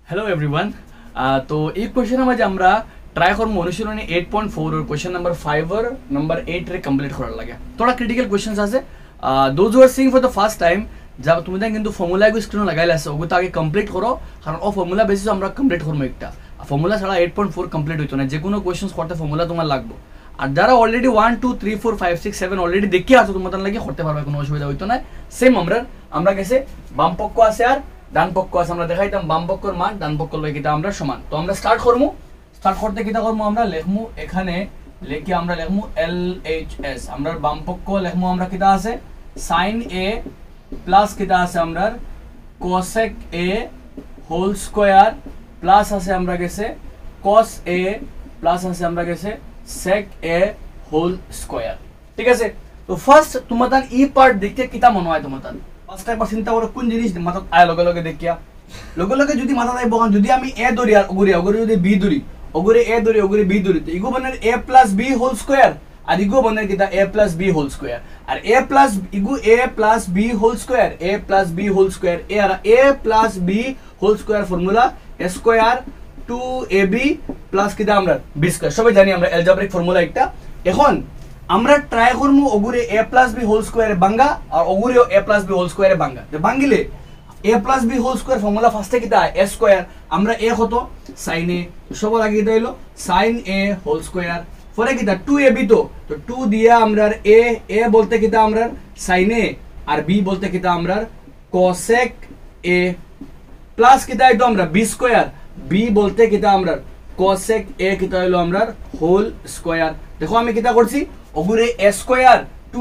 Hello everyone. তো এই কোয়েশ্চেনের মাঝে আমরা ট্রাই করবো অনুশীলনী 8.4 और क्वेश्चन नंबर 5 और नंबर 8 रे कंप्लीट করার লাগে। थोड़ा क्रिटिकल क्वेश्चंस আছে। Those who are seeing for the first time जब তুমি কিন্তু ফর্মুলা গুলো স্ক্রিনে লাগাইলা আছে ওগুলো আগে কমপ্লিট করো, কারণ ও ফর্মুলা বেসিস আমরা কমপ্লিট করব একটা ফর্মুলা ছাড়া 8.4 কমপ্লিট হইতো না। যে কোনো কোয়েশ্চেনস করতে ফর্মুলা তোমার লাগবে। আর যারা অলরেডি 1 2 3 4 5 6 7 অলরেডি দেখি আছো তোমাদের লাগে করতে পারবে, কোনো অসুবিধা হইতো না। সেম আমরা গেছে বাম পক্ষ আছে আর ডান পক্ষ আছে, আমরা দেখাইতাম বাম পক্ষের মান ডান পক্ষের লগে কিটা আমরা সমান। তো আমরা স্টার্ট করবো। স্টার্ট করতে কিটা করবো আমরা লিখমু এখানে লিখি আমরা লিখমু LHS। আমরা বাম পক্ষ লিখমু আমরা কিটা আছে sin a প্লাস কিটা আছে আমরা cosec a whole square plus আছে আমরা গেছে cos a প্লাস আছে আমরা গেছে sec a হোল স্কয়ার। ঠিক আছে, তো ফার্স্ট তোমাদের ই পার্ট দেখতে কিটা মনে হয় তোমাদের ফার্স্ট একবার চিন্তা করো কোন জিনিস মাথা আয় লগে লগে দেখিয়া লগে যদি মাথা নাই বকান যদি আমি a ধরি আর ওগরে যদি b ধরি ওগরে a ধরি ওগরে b ধরি তো ইগো বনের a plus b whole square আর ইগো বনের কিটা a plus b whole square আর a প্লাস ইগো a plus b whole square a plus b whole square আর a plus b whole square formula a square 2ab plus কিটা আমরা b square সবাই জানি আমরা অ্যালজেব্রিক ফর্মুলা একটা। এখন আমরা ট্রাই করবো ওগুরে a প্লাস b হোল স্কয়ারে বাঙ্গা আর ওগুরে a প্লাস b হোল স্কয়ারে বাঙ্গা। তো বাঙ্গিলে a plus b whole square formula ফার্স্টে কিটা a স্কয়ার আমরা a কত sin a সবার আগে কিটা হলো sin a হোল স্কয়ার পরে কিটা 2ab তো 2 দিয়া আমরা a বলতে কিটা আমরা sin a আর b বলতে কিটা আমরা cosec a প্লাস কিটা হইতো আমরা b স্কয়ার b বলতে কিটা আমরা cosec a কিটা হলো আমরা হোল স্কয়ার। দেখো আমি কিটা করছি ওগুরে a স্কয়ার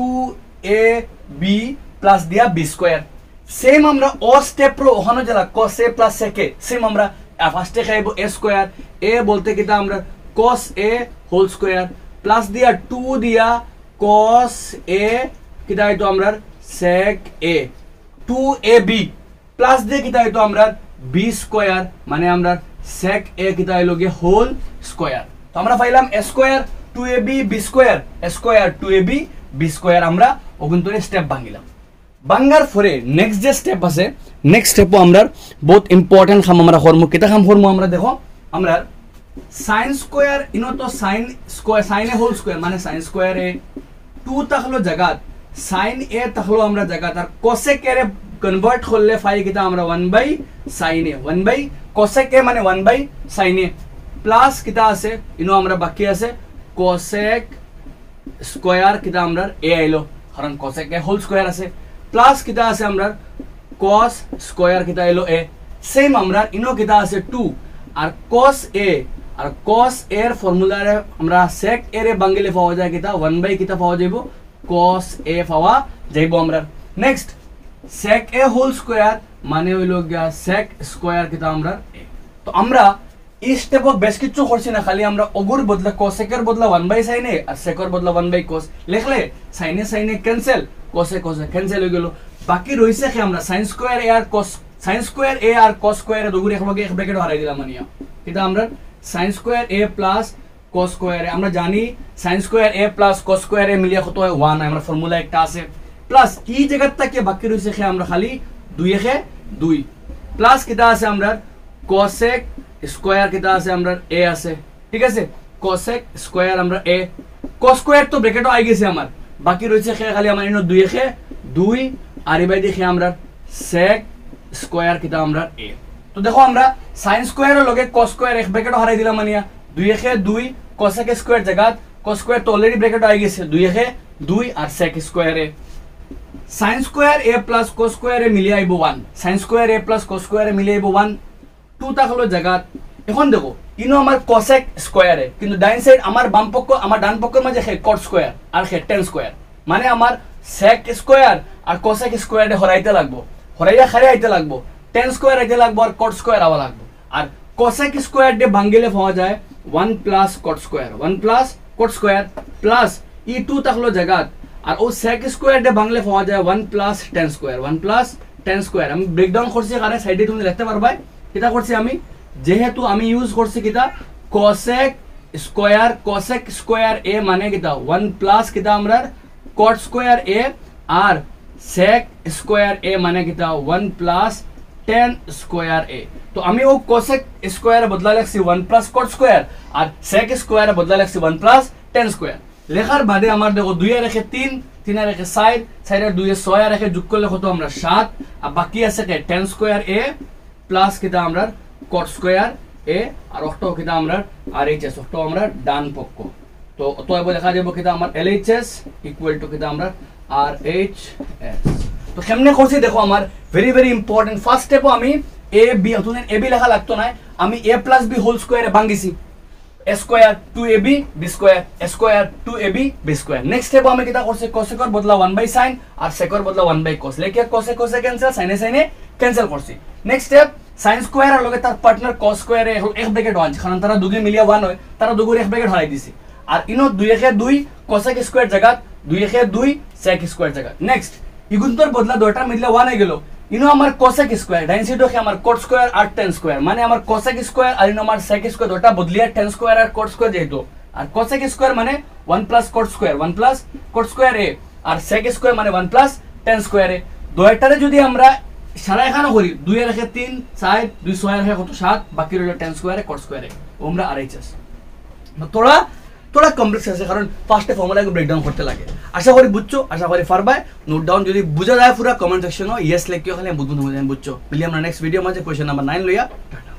2ab প্লাস দিয়া b স্কয়ার। সেম আমরা ও স্টেপ প্রো ওখানে যারা cos a plus sec a same আমরা ফার্স্টে খাইবো a স্কয়ার a বলতে কিটা আমরা cos a whole square plus দিয়া 2 দিয়া cos a কিটা হইতো আমরা sec a 2ab প্লাস দিয়ে কিটা হইতো আমরা b স্কয়ার মানে আমরা sec a কিটা হইলো গে হোল স্কয়ার। তো আমরা পাইলাম a square 2ab b square a square 2ab b square আমরা ওগুন্তরে স্টেপ ভাঙিলাম। বাঙ্গার পরে নেক্সট যে স্টেপ আছে নেক্সট স্টেপও আমরা বহুত ইম্পর্টেন্ট কাম আমরা করব। কিটা কাম করব আমরা দেখো আমরা sin স্কয়ার ইনো তো sin square sin a whole square মানে sin স্কয়ার a 2 থাকলো জায়গাত sin a থাকলো আমরা জায়গাত আর cosec a রে কনভার্ট করলে পাই কিটা আমরা 1/sin a 1/cosec a মানে 1/sin a প্লাস কিটা আছে ইনো আমরা বাকি আছে cosec স্কয়ার কিটা আমরা a আইলো কারণ cosec a হোল স্কয়ার আছে প্লাস কিটা আছে আমরা cos স্কয়ার কিটা আইলো a সেম আমরা ইনো কিটা আছে 2 আর cos a আর cos a এর ফর্মুলারে আমরা sec a রে বাঙ্গিলে পাওয়া যায় কিটা 1 কিটা পাওয়া যাইবো cos a পাওয়া যাইবো আমরা। Next sec a whole square মানে হইলো গিয়া sec স্কয়ার কিটা আমরা a। তো আমরা এই স্টেপ বেশ কিছু করছি না, খালি আমরা ওগুর বদলা cosec এর বদলা 1/sin a আর sec এর বদলা 1/cos লিখলে sin a cancel cos a cancel হয়ে গেল। বাকি রইছে কি আমরা sin স্কয়ার a আর cos sin স্কয়ার a আর cos স্কয়ার দুগুর একলগে এক ব্র্যাকেট হারাই দিলাম মানে এটা আমরা sin square a plus cos square a আমরা জানি sin square a plus cos square a মিলিয়ে কত হয় 1 আমরা ফর্মুলা একটা আছে প্লাস এই জায়গাটা কি বাকি রইছে কি আমরা খালি 2 এ 2 প্লাস কিটা আছে আমরা cosec স্কয়ার কিটা আছে আমরা a আছে। ঠিক আছে, cosec স্কয়ার আমরা a cos স্কয়ার তো ব্র্যাকেটও আই গেছে আমার বাকি রইছে খালি আমার ইনো 2 এ 2 আর এবারে দেখি আমরা sec স্কয়ার কিটা আমরা a। তো দেখো আমরা sin স্কয়ারের লগে cos স্কয়ার এক ব্র্যাকেটও হারাই দিলাম মানে 2 এ 2 cosec স্কয়ার জায়গাত cos স্কয়ার তো অলরেডি ব্র্যাকেটও আই গেছে 2 এ 2 আর sec square a sin square a plus cos square a মিলিয়ে আইবো 1 sin square a plus cos square a মিলিয়ে আইবো 1 2 টা হলো জায়গাত। এখন দেখো ইনো আমার cosec স্কয়ার a কিন্তু ডাইন সাইড আমার বাম পক্ষ আমার ডান পক্ষের মাঝে হে cot স্কয়ার আর হে tan স্কয়ার মানে আমার sec স্কয়ার আর cosec স্কয়ার এ হরাইতে লাগবো হরাইয়া খারে আইতে লাগবো tan স্কয়ার আইতে লাগবো আর cot স্কয়ার আওয়া লাগবো আর cosec স্কয়ার ডে ভাঙিলে পাওয়া যায় 1 plus cot square 1 plus cot square plus ই 2 থাকলো জায়গাত আর ও sec স্কয়ার ডে ভাঙলে পাওয়া যায় 1 plus tan square 1 plus tan square. আমি ব্রেকডাউন করছি কারণে সাইডে তুমি লিখতে পারবা কিটা করছি আমি যেহেতু আমি ইউজ করছি কিটা cosec স্কয়ার a মানে কিটা 1 প্লাস কিটা আমরা cot স্কয়ার a আর sec স্কয়ার a মানে কিটা 1 প্লাস 10 স্কোয়ার এ। তো আমি ও কোসেক স্কোয়ারে বদলা লাগছি 1 প্লাস কট স্কোয়ার, আর সেক স্কোয়ারে বদলা লাগছি 1 প্লাস টেন স্কোয়ার। লেখার বাদে আমার দেখো 2 এর রেখে 3, 3 এর রেখে 4, 4 এর 2 এর 6 এর রেখে যোগ করলে কত আমরা 7, আর বাকি আছে কে 10 স্কোয়ার এ প্লাস কিটা আমরা কট স্কোয়ার এ, আর অক্টো কিটা আমরা আর এইচ এস, অক্টো আমরা ডান পক্ষ। তো অতএব লেখা যাব কিটা আমার LHS ইকুয়াল টু কিটা আমরা RHS। তো কেমনে করছি দেখো, আমার ভেরি ভেরি ইম্পর্টেন্ট। ফার্স্ট স্টেপও আমি এ বি, অতদিন এ বি লেখা লাগতো না, আমি এ প্লাস বি হোল স্কোয়ারে ভাঙিছি, A square 2ab B square, A square 2ab B square. Next step আমি কিটা করছি, কোসেকর বদলা 1 বাই সাইন আর সেকর বদলা 1 বাই কস, লেখে কোসে কোসে ক্যান্সেল, সাইনে সাইনে ক্যান্সেল করছি। নেক্সট স্টেপ সাইন স্কোয়ার আর লগে তার পার্টনার কস স্কোয়ারে এক ব্র্যাকেট ওয়ান, কারণ তারা দুগে মিলিয়ে 1 হয়, তারা দুগুর এক ব্র্যাকেট হলাই দিছি। আর ইনো 2 একে 2 কোসেক স্কোয়ার জায়গা, 2 একে 2 সেক স্কোয়ার জায়গা। নেক্সট ইগুন্তর বদলা দুইটা মিললে 1 হয়ে গেল, ইনো আমার কোসেক স্কোয়ার, ডাইন সাইডে আমার কট স্কোয়ার আর 10 স্কোয়ার, মানে আমার কোসেক স্কোয়ার আর ইনো আমার সেক স্কোয়ার দুইটা বদলিয়ে 10 স্কোয়ার আর কট স্কোয়ার যেহেতু, আর কোসেক স্কোয়ার মানে 1 plus cot square, 1 plus cot square এ, আর সেক স্কোয়ার মানে 1 প্লাস 10 স্কোয়ার এ। দুইটারে যদি আমরা সারা এখানে করি, 2 এর রেখে 3, 4, 2 6 এর রেখে কত 7, বাকি রইল 10 স্কোয়ারে কট স্কোয়ারে, আমরা RHS। তোরা তোরা কমপ্লেক্স আছে, কারণ ফার্স্টে ফর্মুলাকে ব্রেকডাউন করতে লাগে। আশা করি বুঝছো, আশা করি পারবাই। নোট ডাউন যদি বুঝা যায় পুরা কমেন্ট সেকশনে ইয়েস লিখিও, খালি বুঝবো বুঝছো। মিলি আমরা নেক্সট ভিডিও মাঝে কোয়েশ্চন নাম্বার 9 লইয়া।